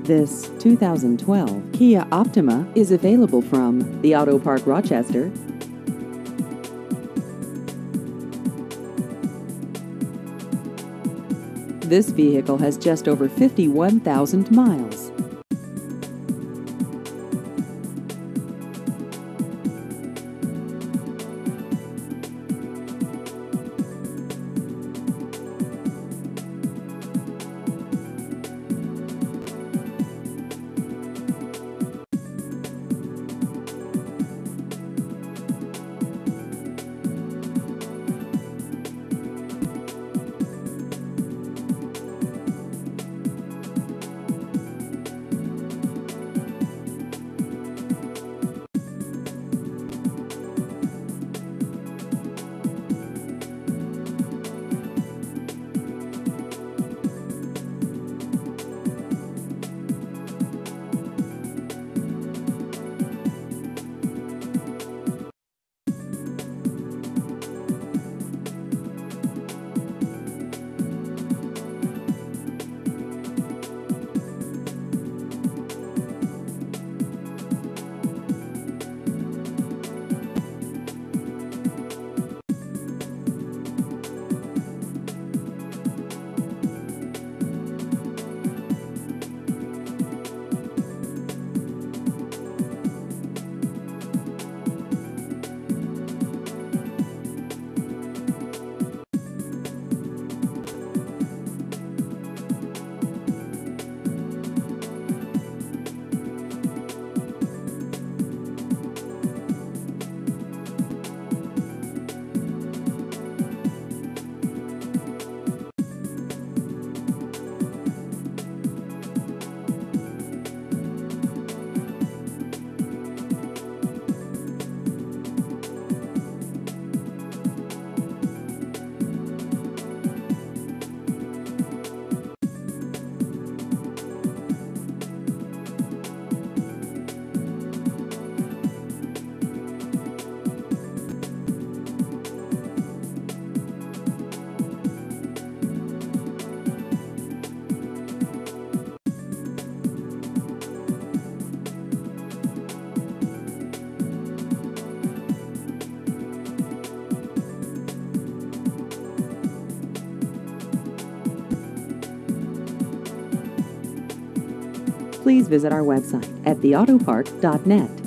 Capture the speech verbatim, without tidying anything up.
This two thousand twelve Kia Optima is available from the Auto Park Rochester. This vehicle has just over fifty-one thousand miles. Please visit our website at the auto park dot net.